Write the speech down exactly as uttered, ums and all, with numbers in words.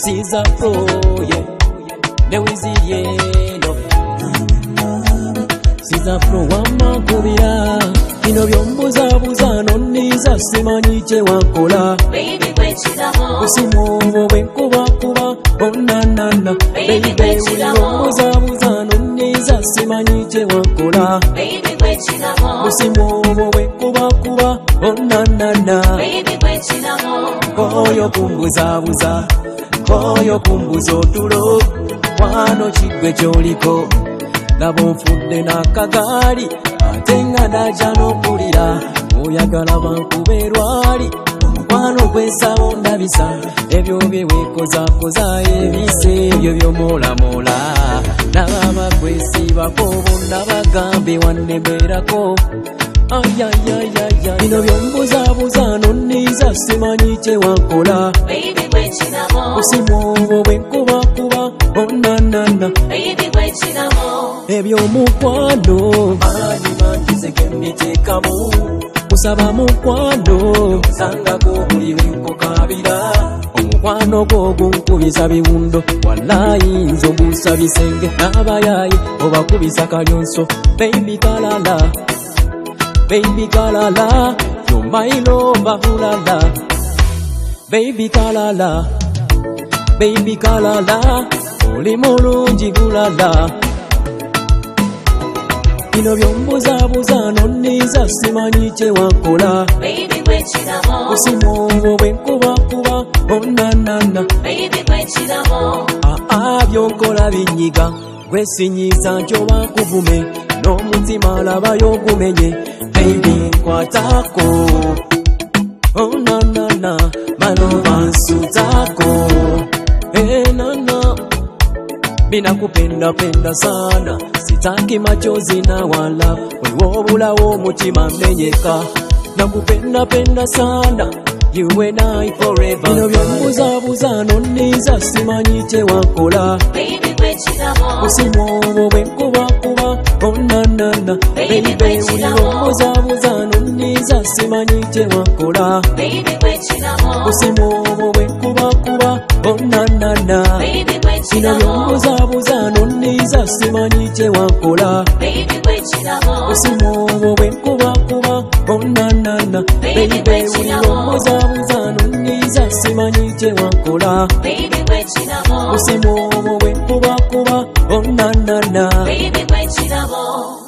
Caesar Pro, yeah. Ne wiziyeno Caesar Pro wamakubira bino byombuzabuza noniza simanyi kye wakola kusimwobo bwenkubakuba onanana baby byombuzabuza noniza simanyi kye wakola kusimwobo bwenkubakuba onanana koyo kumbuzabuza koyo kumbuza otulo wano kigwe kyoliko laba onfudde n'akagaali ate nga naja n'okulira oyagala bankube erwali omukwano gw'ensabo ndabisa ebyo bye weekozaakoza ebise ebyo by'omoolamoola naba kwesiibako bonna bagambe wannemerako ayayayaya bino byombuzabuza noniza simanyi kye wankola kusimwobo bwenkubakuba onanana ebyomukwano maanyi mangize gembiteekamu kusaba mukwano sangako buli lwenkukabira omukwano gwo gunkubisa biwundo wallayi nze obuusa bisenge n'abayaayi obakubisa kalyonso baby kalala baby kalala you're my lover hulala baby kalala baby kalala oli mulungi hulala bino byombuzabuza noniza simanyi kye wakola kusimwobo bwenkubakuba onanana aa byonkola binyiga gwesinyiza njoba nkuvume n'omutima labayo ogumenye baby nkwatako onanana malova nsutako enana mina kupenda penda sana sitaki machozi na wala wewe omutima menyeka nakupenda penda sana you and I forever bino byombuzabuza noniza simanyi kye wakola kusimwobo bwenkubakuba onanana baby byombuzabuza noniza simanyi kye wakola kusimwobo bwenkubakuba onanana bino byombuzabuza noniza simanyi kye wakola kusimwobo bwenkubakuba onanana baby byombuzabuza noniza simanyi kye wakola kusimwobo bwenkubakuba onanana